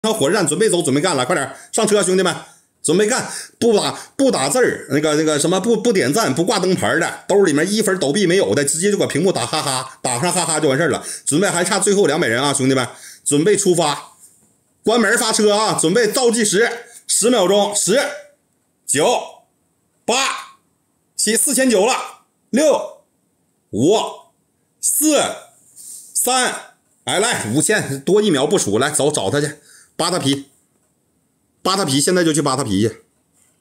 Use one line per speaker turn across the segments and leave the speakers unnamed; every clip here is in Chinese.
上火车站准备走，准备干了，快点上车，兄弟们，准备干！不打字儿，那个什么不点赞，不挂灯牌的，兜里面1分抖币没有的，直接就把屏幕打哈哈，打上哈哈就完事了。准备还差最后200人啊，兄弟们，准备出发，关门发车啊！准备倒计时10秒钟，10、9、8、7、4900了，6、5、4、3，哎来5000，多1秒不数，来走找他去。扒他皮，扒他皮，现在就去扒他皮去。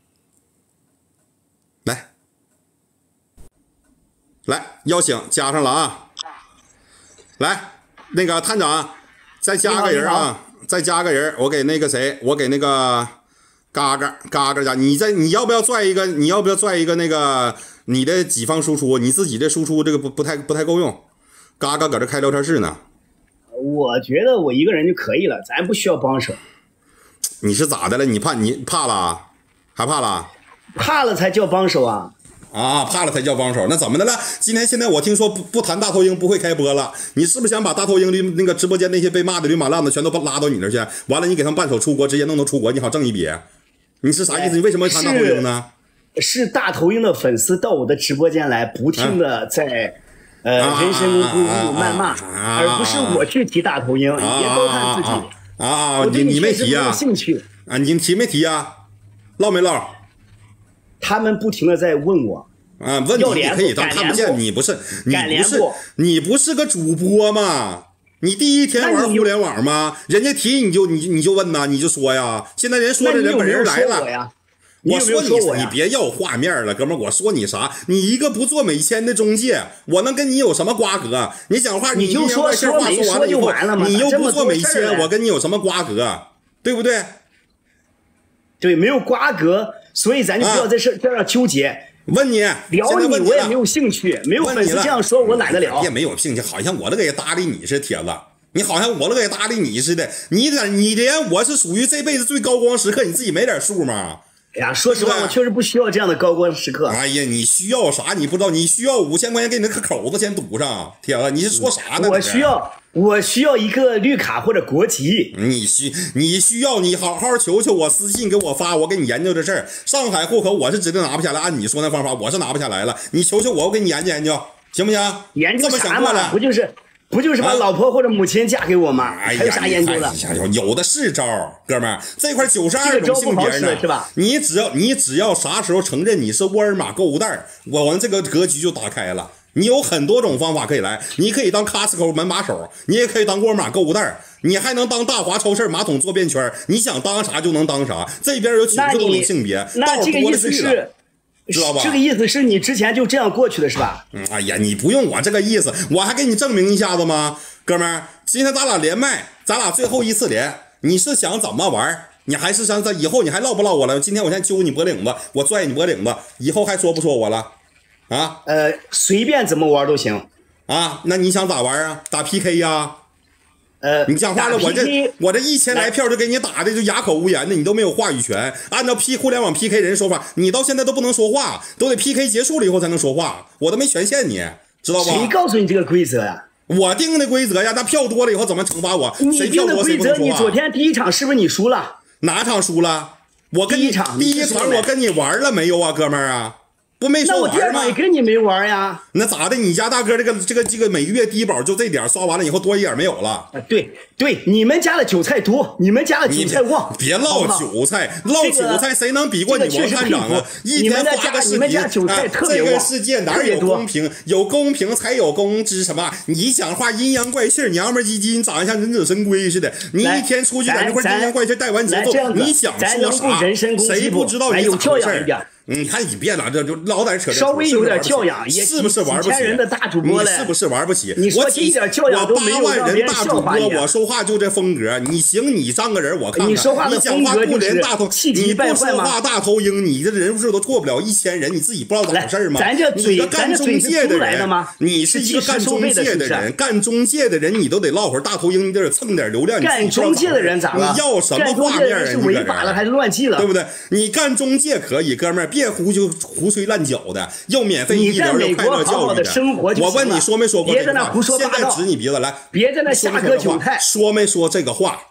来，邀请加上了啊！来，那个探长，再加个人啊！再加个人，我给那个谁，我给那个嘎家，你要不要拽一个？你要不要拽一个那个你的己方输出？你自己的输出这个不太够用。嘎搁这开聊天室呢。
我觉得我一个人就可以了，咱不需要帮手。
你是咋的了？你怕了？还怕了？
怕了才叫帮手啊！
啊，怕了才叫帮手，那怎么的了？现在我听说不谈大头鹰不会开播了，你是不是想把大头鹰的那个直播间那些被骂的驴马浪子全都拉到你那去？完了你给他们办手出国，直接弄到出国，你好挣一笔？你是啥意思？你为什么谈大头鹰呢？
是大头鹰的粉丝到我的直播间来，不停的在人身攻击、谩骂，而不是我去提大头鹰，你别高看自己
啊！你没提啊？
兴趣
啊？你提没提啊？唠没唠？
他们不停的在问我
啊，问你可以当看不见，你不是个主播吗？你第一天玩互联网吗？人家提你就问呐，你就说呀。现在人说的人本人来了，我说你别要画面了，哥们儿，我说你啥？你一个不做美签的中介，我能跟你有什么瓜葛？你讲话
你就说
话说完了以后，你又不做美签，我跟你有什么瓜葛？对不对？
对，没有瓜葛。所以咱就不要在这样纠结。
问你
聊你，我也没有兴趣，没有粉丝这样说，我懒得聊。
也没有兴趣，好像我都给搭理你似的，铁子，你好像我都给搭理你似的。你连我是属于这辈子最高光时刻，你自己没点数吗？
哎呀，说实话，我确实不需要这样的高光时刻。
哎呀，你需要啥？你不知道？你需要5000块钱给你那口子先堵上，铁子，你是说啥呢？
我需要一个绿卡或者国籍。
你需要你好好求求我，私信给我发，我给你研究这事儿。上海户口我是指定拿不下来，按你说那方法我是拿不下来了。你求求我，我给你研究研究，行不行？
研究啥嘛？不就是把老婆或者母亲嫁给我吗？还有啥研究的？
有的是招，哥们儿，这块92种性别呢，
是吧？
你只要啥时候承认你是沃尔玛购物袋，我们这个格局就打开了。你有很多种方法可以来，你可以当 Costco 门把手，你也可以当沃尔玛购物袋，你还能当大华超市马桶坐便圈，你想当啥就能当啥。这边有90多种性别，
那这个意思是，
知道吧？
这个意思是你之前就这样过去的是吧？
哎呀，你不用我这个意思，我还给你证明一下子吗？哥们儿，今天咱俩连麦，咱俩最后一次连，你是想怎么玩？你还是想在以后你还唠不唠我了？今天我先揪你脖领子，我拽你脖领子，以后还说不说我了？啊，
随便怎么玩都行
啊。那你想咋玩啊？打 PK 呀？你讲话了，我这1000来票就给你打的就哑口无言的，你都没有话语权。按照互联网 PK 人说法，你到现在都不能说话，都得 PK 结束了以后才能说话，我都没权限你，知道吧？
谁告诉你这个规则呀？
我定的规则呀，那票多了以后怎么惩罚我？
你定的规则，你昨天第一场是不是你输了？
哪场输了？我跟你第一场我跟你玩了没有啊，哥们儿啊？不没说玩吗？
那我第二场也跟你没玩呀。
那咋的？你家大哥这个每个月低保就这点，刷完了以后多一点没有了。
对，你们家的韭菜多，你们家的韭菜旺。
别唠韭菜，唠韭菜谁能比过你王探长啊？一天发个视频，这个世界哪有公平？有公平才有公知什么？你讲话阴阳怪气，娘们唧唧，你长得像忍者神龟似的。你一天出去在那块阴阳怪气带完节奏，你想说啥？谁不知道你咋回事？你看你别了，这就老在扯，
稍微有点教养，也
是不是玩不起？
人的大主播
你是不是玩不起？
你说一点教养都没有，
我8万人大主播，我说话就这风格。你行，你上个人我看看。
你说话的风格就是气急败坏吗？
你不说话大头鹰，你这人数都过不了1000人，你自己不知道咋回事吗？
咱这嘴，
干中介的人，你是一个干中介的人，干中介的人你都得唠会儿大头鹰，你得蹭点流量。
干中介的人咋了？
你要什么画面啊？
是违法了还是乱纪了？
对不对？你干中介可以，哥们儿别胡吹乱搅的，又免费医疗又快乐教育的。我问你说没说过这个话？现在指你鼻子来，
别在那瞎割韭菜。
说没说这个话？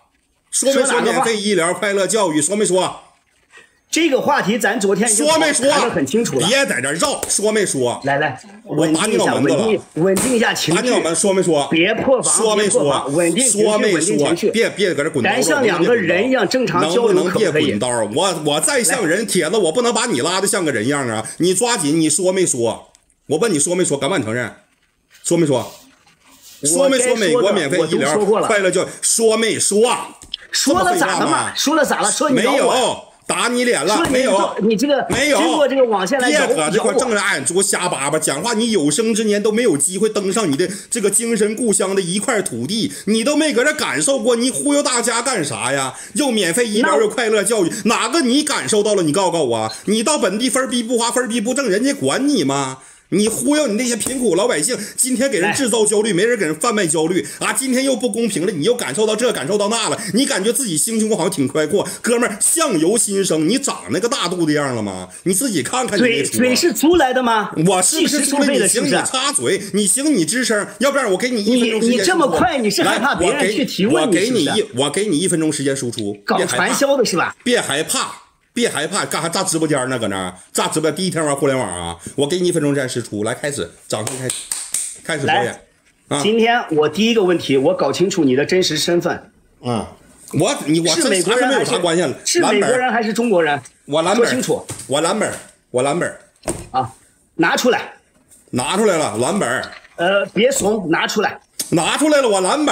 说没说免费医疗、快乐教育？说没说？
这个话题咱昨天
说没说？
谈得很清楚了。
别在这绕，说没说？
来，
我把你脑门子了，
稳定一下情绪。
把你脑门说没说？
别破防，
说没说？
稳定情绪，稳定情绪。
别搁这滚刀。
咱像两个人一样正常交流，
能别滚刀？我再像人铁子，我不能把你拉的像个人样啊！你抓紧，你说没说？我问你说没说？敢不敢承认？说没说？说没说美国免费医疗、快乐教育？说没说？
说了咋了嘛？说了咋了？说你
没有。打你脸了没有？
你这个
没有
经过这个网线来
别搁这块正着眼珠瞎叭叭讲话，你有生之年都没有机会登上你的这个精神故乡的一块土地，你都没搁这感受过，你忽悠大家干啥呀？又免费医疗又快乐教育，哪个你感受到了？你告诉我啊！你到本地分逼不花分逼不挣，人家管你吗？你忽悠你那些贫苦老百姓，今天给人制造焦虑，没人给人贩卖焦虑啊！今天又不公平了，你又感受到这，感受到那了，你感觉自己心胸好像挺开阔，哥们儿，相由心生，你长那个大肚子样了吗？你自己看看你那
嘴是租来的吗？
我是不是租来的？你行你插嘴，你行你吱声，要不然我给你1分钟时间。
你这么快，你是害怕别人去提问？
我给你1分钟时间输出，
搞传销的是吧？
别害怕。别害怕，干啥炸直播间呢？搁那炸直播间，第一天玩互联网啊！我给你1分钟时间试出，来开始，掌声开始表演。
啊！今天我第一个问题，我搞清楚你的真实身份。
我
是美国人
没有啥关系了？
是美国人还是中国人？
我蓝本，
说清楚。
我蓝本。
啊，拿出来。
拿出来了，蓝本。
别怂，拿出来。
拿出来了，我蓝本。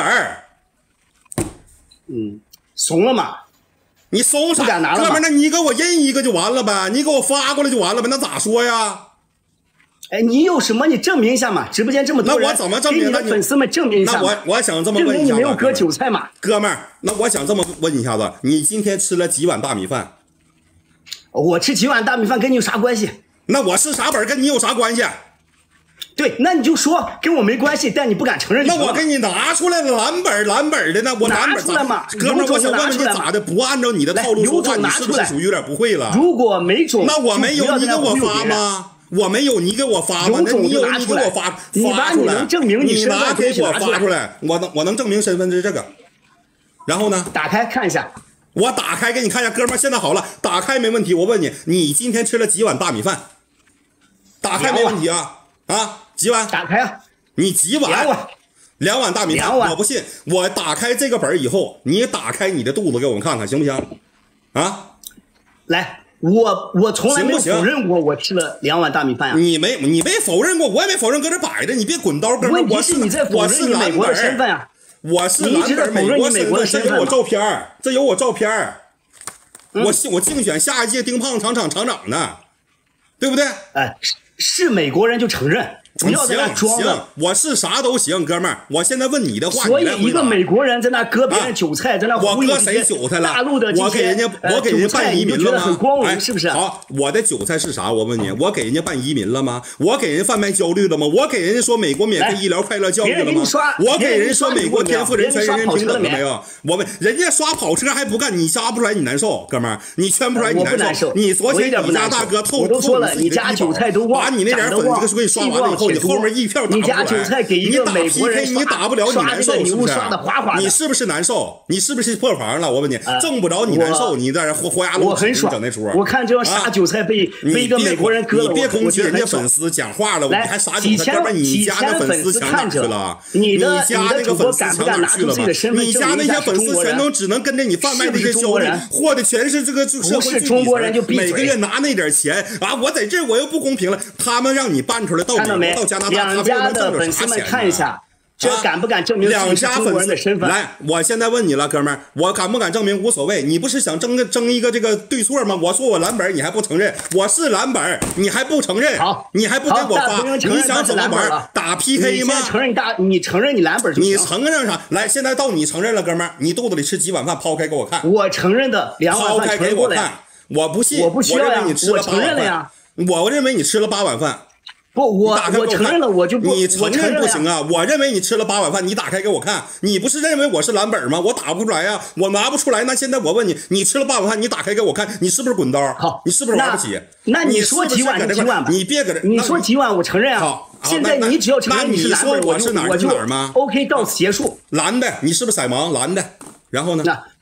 怂了吗？
你搜啥？哥们儿，那你给我印一个就完了呗，你给我发过来就完了呗，那咋说呀？
哎，你有什么？你证明一下嘛！直播间这么多人，
那我怎么证明？
给你的粉丝们证明一下。
那我想这么问一下，
证明你没有割韭菜嘛？
哥们儿，那我想这么问一下子，你今天吃了几碗大米饭？
我吃几碗大米饭跟你有啥关系？
那我是啥本跟你有啥关系？
对，那你就说跟我没关系，但你不敢承认。
那我给你拿出来了，蓝本的呢，我蓝本
出来嘛？
哥们儿，我想问问你咋的？不按照你的套路说话，你是不是属于有点不会了？
如果没种，
那我没有，你给我发吗？我没有，你给我发吗？那你有，你给我发出来。
能证明
你
拿
给我发出来，我能证明身份是这个。然后呢？
打开看一下。
我打开给你看一下，哥们儿，现在好了，打开没问题。我问你，你今天吃了几碗大米饭？打开没问题啊？啊？几碗？
打开啊！
你几碗？2碗大米饭。我不信，我打开这个本以后，你打开你的肚子给我们看看，行不行？啊，
来，我从来没有否认过我吃了2碗大米饭啊！
你没否认过，我也没否认，搁这摆着，你别滚刀，哥们。
问题是你在否认你美国的身份啊！
我是蓝本美国身份，这有我照片，这有我照片。我竞选下一届丁胖厂长呢，对不对？
哎，是美国人就承认。不要在那装
了，我是啥都行，哥们儿。我现在问你的话，
所以一个美国人在那割别人韭菜，在那
我割谁韭菜了？
大陆的
我给人家办移民了吗？
很光荣，是不是？
好，我的韭菜是啥？我问你，我给人家办移民了吗？我给人贩卖焦虑了吗？我给人家说美国免费医疗、快乐教育了吗？我给人说美国天赋人权、人人平等了没有？我们人家刷跑车还不干，你刷不出来你难受，哥们儿，你圈不出来你难受。你昨天你家大哥
我都说了，你家韭菜都
把你那点粉给你刷完了以后，你后面一票。
你家韭菜给一个美国人
你打不了，你难受是不是？
刷的滑滑的，
你是不是难受？你是不是破防了？我问你，挣不着你难受，你在这活牙路整那出。
我看这样杀韭菜被一个美国人割了，
你别攻击人家粉丝讲话了，你还杀韭菜？哥们，你家那粉丝抢哪去了？你家那个粉丝抢哪去了吗？你家那些粉丝全都只能跟着你贩卖这些焦虑，获的全是这个社会
中国人就
每个月拿那点钱啊！我在这我又不公平了，他们让你办出来到美国到加拿大，他们
家的粉丝们看一下，这敢不敢证明
2家
中国人的身份？
来，我现在问你了，哥们儿，我敢不敢证明无所谓。你不是想争一个这个对错吗？我说我蓝本，你还不承认，我是蓝本，你还不承认？
好，
你还不给我发？你想怎么玩？打 PK 吗？
你承认你蓝本就行。
你承认啥？来，现在到你承认了，哥们儿，你肚子里吃几碗饭？抛开给我看。
我承认的2碗饭，
抛开给我看。我不信，
我不需要呀，我承认了呀。
我认为你吃了8碗饭。
不，我承认了，我就不。
你承认不行啊！我认为你吃了8碗饭，你打开给我看。你不是认为我是蓝本吗？我打不出来呀，我拿不出来。那现在我问你，你吃了8碗饭，你打开给我看，你是不是滚刀？
好，
你是不是玩不起？
那你说几碗就几碗吧。
你别搁这。
你说几碗，我承认啊。
好，
现在你只要承认你是蓝本，
我是哪儿吗
？OK，到此结束。
蓝的，你是不是色盲？蓝的，然后呢？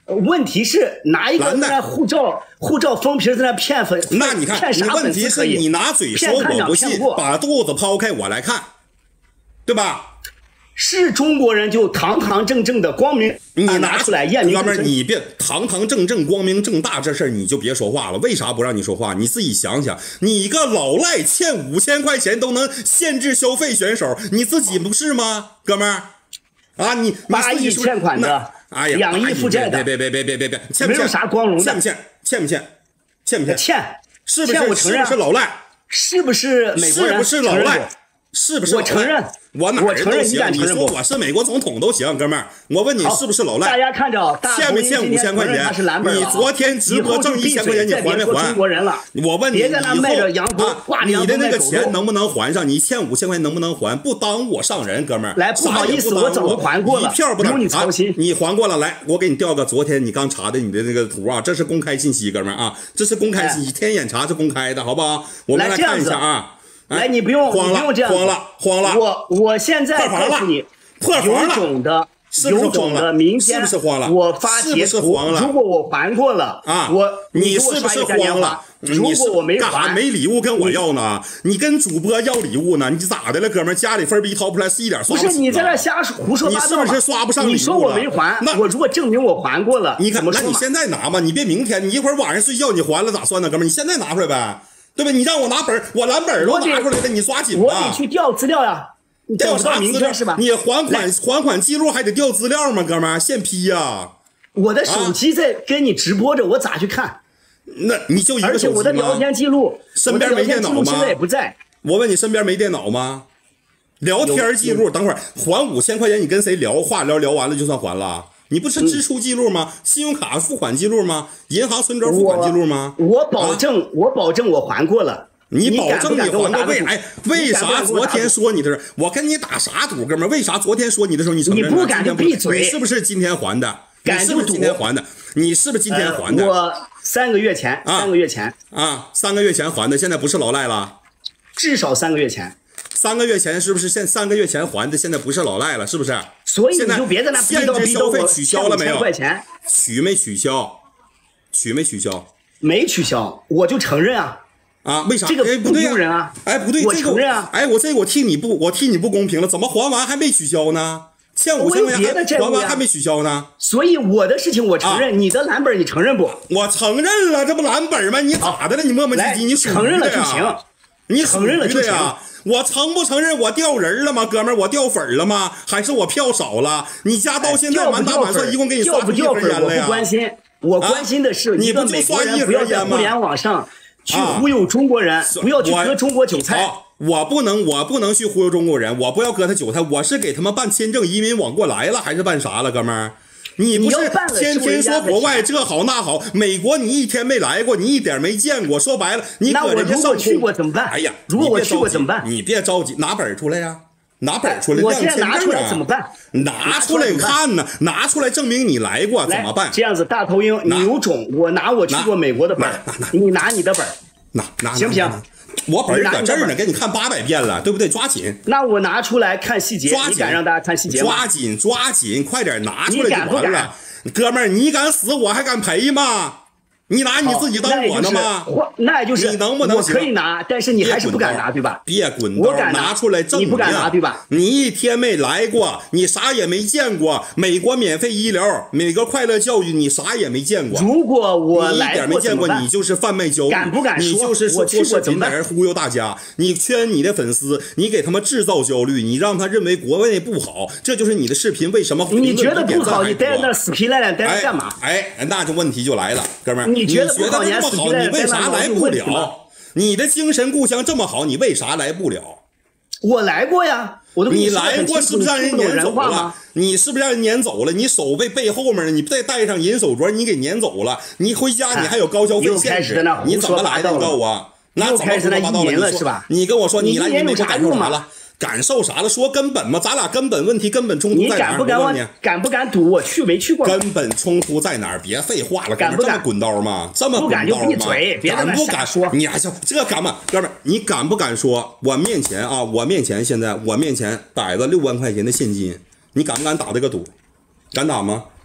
问题是哪一个在那护照封皮在那骗粉？
那你看，你问题是你拿嘴说我不信，把肚子抛开我来看，对吧？
是中国人就堂堂正正的光明，
你
拿出来验明。
哥们儿，你别堂堂正正、光明正大这事儿你就别说话了。为啥不让你说话？你自己想想，你一个老赖欠5000块钱都能限制消费选手，你自己不是吗，哥们儿？啊，你
8亿欠款的，
哎呀
2亿负债的，
别，欠不欠？
没有啥光荣的，
欠不欠？
欠，
是不是？我承认是老赖，
是不是美国人？
是不是老赖？是不是？
我承认，
我哪儿都行。你说我是美国总统都行，哥们儿。我问你是不是老赖？
大家看着，
欠没欠5000块钱？你昨天直播挣1000块钱，你还没还？我问你，以后你的那个钱能不能还上？你欠5000块钱能不能还？不耽误我上人，哥们儿。
来，不好意思，我早就还过了，
一票不
用你操心。
你还过了，来，我给你调个昨天你刚查的你的那个图啊，这是公开信息，哥们儿啊，这是公开信息，天眼查是公开的，好不好？我们来看一下啊。
来，你不用这样，
慌了！
我现在告诉你，有种的，明天我发截图，如果我还过了
啊，
你
是不是慌了？
如果我没还，
没礼物跟我要呢？你跟主播要礼物呢？你咋的了，哥们儿？家里分逼掏不出来，是一点刷
不起。不是你在那瞎胡说八道，
你是不是刷不上礼物了？
你说我没还，我如果证明我还过了，
你看，
那
你现在拿嘛，你别明天，你一会儿晚上睡觉你还了咋算呢，哥们儿？你现在拿出来呗。对吧？你让我拿本，我蓝本都拿出来了，你抓紧吧。
我得去调资料呀，
调啥资料
是吧？
你还款记录还得调资料吗，哥们儿？现批呀！
我的手机在跟你直播着，我咋去看？
那你就一个手机吗？
而且我的聊天记录，
身边没电脑吗？
现在也不在。
我问你，身边没电脑吗？聊天记录，等会儿还5000块钱，你跟谁聊话聊完了就算还了？你不是支出记录吗？信用卡付款记录吗？银行存折付款记录吗？
我保证我还过了。
你保证你还过？为啥昨天说你的时候，我跟你打啥赌，哥们儿？为啥昨天说你的时候你承认？
你不敢就闭嘴。
你是不是今天还的？你是不是今天还的？你是不是今天还的？
我3个月前，3个月前
啊，3个月前还的，现在不是老赖了？
至少3个月前。
3个月前是不是3个月前还的？现在不是老赖了，是不是？
所以你就别在那
限制消费取消了没有？
取
没取消？没取消，
我就承认啊。
为啥？
这个不丢人啊！
哎，不对，
我承认啊！
哎，我替你不公平了，怎么还完还没取消呢？欠5000块钱还完还没取消呢？
所以我的事情我承认，你的蓝本你承认不？
我承认了，这不蓝本吗？你咋的了？你磨磨唧唧，你
承认了就行。
你承认了就行。我承不承认我掉人了吗，哥们儿？我掉粉了吗？还是我票少了？你家到现在满打满算一共给你刷出1盒烟了呀？
我不关心，我关心的是
你不就刷1盒烟吗？
不要在互联网上去忽悠中国人，不要去割中国韭菜。
我不能去忽悠中国人，我不要割他韭菜，我是给他们办签证移民往过来了，还是办啥了，哥们儿？你不是天天说国外这好那好，美国你一天没来过，你一点没见过，说白了，你搁人家
如果去过怎么办？
哎呀，
如果我去过怎么办？
你别着急，拿本出来呀，拿本出来，
我现在拿出来怎么办？
拿出来看呢，拿出来证明你来过怎么办？
这样子，大头鹰，你有种，我去过美国的本，你拿你的本，行不行？
我本搁这儿呢，给你看800遍了，对不对？抓紧。
那我拿出来看细节，你敢让大家看细节吗？
抓紧，快点拿出来就完了。哥们儿，你敢死我还敢赔吗？你拿你自己当我的吗？
那也就是
你能不能？
我可以拿，但是你还是不敢拿，对吧？
别滚刀，拿出来证明。
你不敢拿，对吧？
你一天没来过，你啥也没见过。美国免费医疗，美国快乐教育，你啥也没见过。
如果我
来过，一点没见过，你就是贩卖焦虑。
敢不敢说？
你就是做视频在这忽悠大家，你圈你的粉丝，你给他们制造焦虑，你让他认为国内不好，这就是你的视频为什么？
你觉得不好，你待在那死皮赖脸待着干嘛？
那就问题就来了，哥们儿。
你觉得不好，
你为啥来不了？你的精神故乡这么好，你为啥来不了？
我来过呀，
你来过是不是让人撵走了？你是不是让人撵走了？你手被背后面，你再带上银手镯，你给撵走了。你回家你还有高消费限制，你怎么来的？你告诉我，那怎么胡说八道了？
是吧？
你跟我说你来移民我感受啥了？感受啥了？说根本嘛，咱俩根本问题、根本冲突在哪儿？
敢不敢赌？我去没去过？
根本冲突在哪儿？别废话了，敢不敢滚刀吗？这么滚刀吗？
不敢就闭嘴，别
敢不敢说？你还说这敢吗？哥们儿，你敢不敢说？我面前现在摆着6万块钱的现金，你敢不敢打这个赌？敢打吗？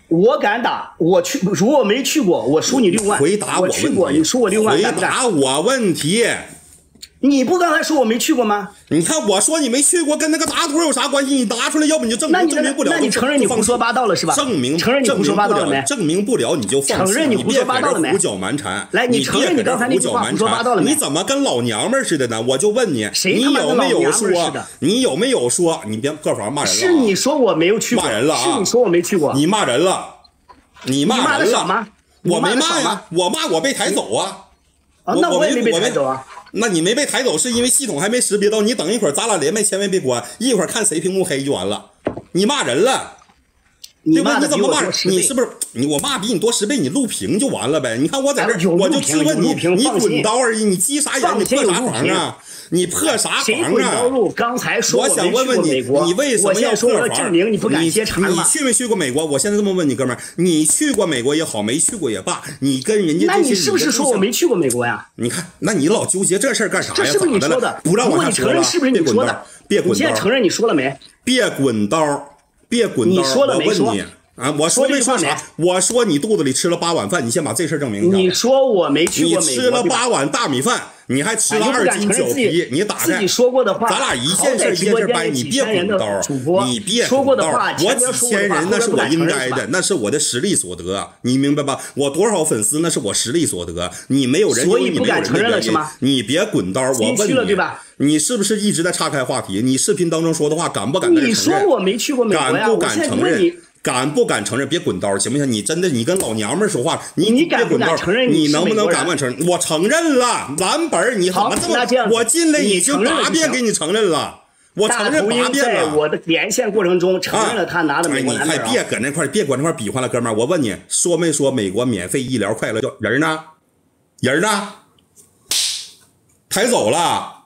我敢打，我去，如果没去过，我输你6万。
回答
我去过，你输我6万，
回答我问题。
你不刚才说我没去过吗？
你看我说你没去过，跟那个答图有啥关系？你答出来，要不你就证明不了。
那你承认你胡说八道了是吧？
承认
你胡说八道了没？
证明不了你就放弃。
承认你胡说八道了没？
胡搅蛮缠。
来，你承认你刚才那句话胡说八道了没？
你怎么跟老娘们似的呢？我就问你，你有没有说？你有没有说？你别破防骂人了。
是你说我没有去过。
骂人了啊！
是你说我没去过。
你骂人了。你骂人了
吗？
我没骂呀，我骂我被抬走啊。
那我也没被抬走啊。
那你没被抬走是因为系统还没识别到，你等一会儿咱俩连麦千万别关，一会儿看谁屏幕黑就完了。你骂人了，对吧？你怎么骂人？你是不是我骂比你多10倍？你录屏就完了呗。你看我在这，我就质问你，你滚刀而已，你积啥眼？你破啥防啊？你破啥防啊？
谁滚刀入？刚才说
我想问问你，你为什么要破防？
证明你不敢接茬吗？
你去没去过美国？我现在这么问你，哥们儿，你去过美国也好，没去过也罢，你跟人家
那你是不是说我没去过美国呀？
你看，那你老纠结这事儿干啥呀？
这是不是你说的？
不让我
你承认是不是你说的？
别滚刀！
你现在承认你说了没？
别滚刀！别滚刀！
你说了没说？
啊！我说没说啥？我说你肚子里吃了8碗饭，你先把这事证明一下。
你说我没去过美国，
你吃了8碗大米饭，你还吃了2斤酒皮，你打开
自己说过的话，
咱俩一件事一件事掰，你别滚刀，你别
说过的话，
我几千人那是我应该的，那是我的实力所得，你明白吧？我多少粉丝那是我实力所得，你没有人，
所以不敢承认了是吗？
你别滚刀，我问你，你是不是一直在岔开话题？你视频当中说的话敢不敢承认？
你说我没去过美国呀？
敢不敢承认？敢不敢承认？别滚刀，行不行？你真的，你跟老娘们说话，你
敢不敢承认？
你能不能敢不敢承认？我承认了，蓝本你怎么这么？我进来已经8遍给你承认了，我承认8遍了。
在我的连线过程中承认了他拿的美国蓝本。
你还别搁那块，别搁那块比划了，哥们儿。我问你，说没说美国免费医疗快乐人呢？人呢？抬走了。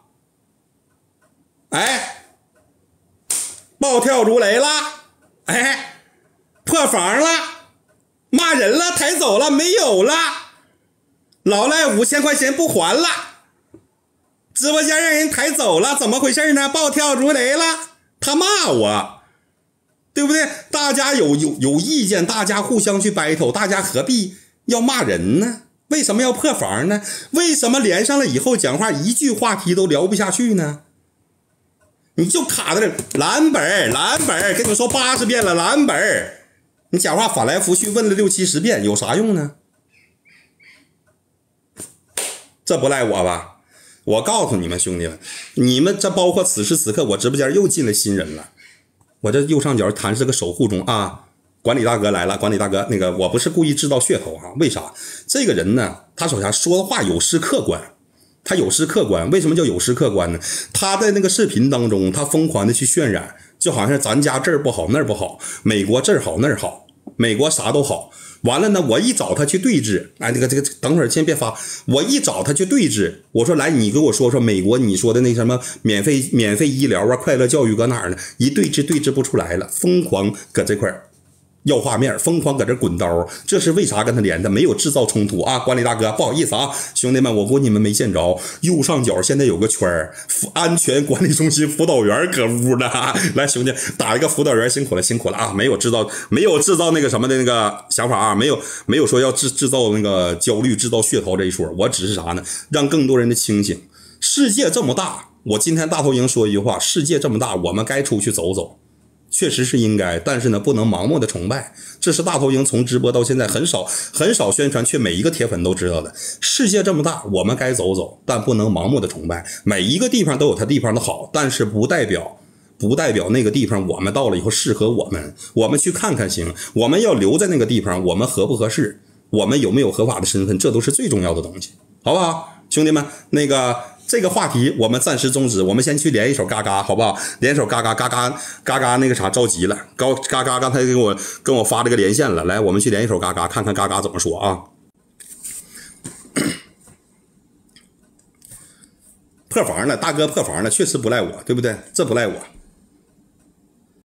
哎，暴跳如雷了。哎。破防了，骂人了，抬走了，没有了，老赖5000块钱不还了，直播间让人抬走了，怎么回事呢？暴跳如雷了，他骂我，对不对？大家有意见，大家互相去 battle， 大家何必要骂人呢？为什么要破防呢？为什么连上了以后讲话一句话题都聊不下去呢？你就卡在这蓝本，跟你说80遍了，蓝本。你讲话翻来覆去问了60、70遍，有啥用呢？这不赖我吧？我告诉你们兄弟们，你们这包括此时此刻，我直播间又进了新人了。我这右上角弹是个守护中啊，管理大哥来了，管理大哥，那个我不是故意制造噱头啊，为啥？这个人呢，他首先说的话有失客观。他有失客观，为什么叫有失客观呢？他在那个视频当中，他疯狂的去渲染，就好像咱家这儿不好那儿不好，美国这儿好那儿好，美国啥都好。完了呢，我一找他去对峙，哎，这个等会儿先别发，我一找他去对峙，我说来，你给我说说美国你说的那什么免费医疗啊，快乐教育搁哪儿呢？一对峙不出来了，疯狂搁这块儿。要画面，疯狂搁这滚刀，这是为啥跟他连的？没有制造冲突啊！管理大哥，不好意思啊，兄弟们，我估计你们没见着，右上角现在有个圈儿，安全管理中心辅导员搁屋呢。来，兄弟，打一个辅导员，辛苦了啊！没有制造那个什么的那个想法啊，没有说要制造那个焦虑、制造噱头这一说，我只是啥呢？让更多人的清醒。世界这么大，我今天大头鹰说一句话：世界这么大，我们该出去走走。确实是应该，但是呢，不能盲目的崇拜。这是大头鹰从直播到现在很少宣传，却每一个铁粉都知道的。世界这么大，我们该走走，但不能盲目的崇拜。每一个地方都有它地方的好，但是不代表那个地方我们到了以后适合我们，我们去看看行。我们要留在那个地方，我们合不合适，我们有没有合法的身份，这都是最重要的东西，好不好，兄弟们？那个。这个话题我们暂时终止，我们先去连一首嘎嘎，好不好？连一首嘎嘎那个啥着急了，嘎嘎刚才跟我发这个连线了，来，我们去连一首嘎嘎，看看嘎嘎怎么说啊？破防了，大哥破防了，确实不赖我，对不对？这不赖我。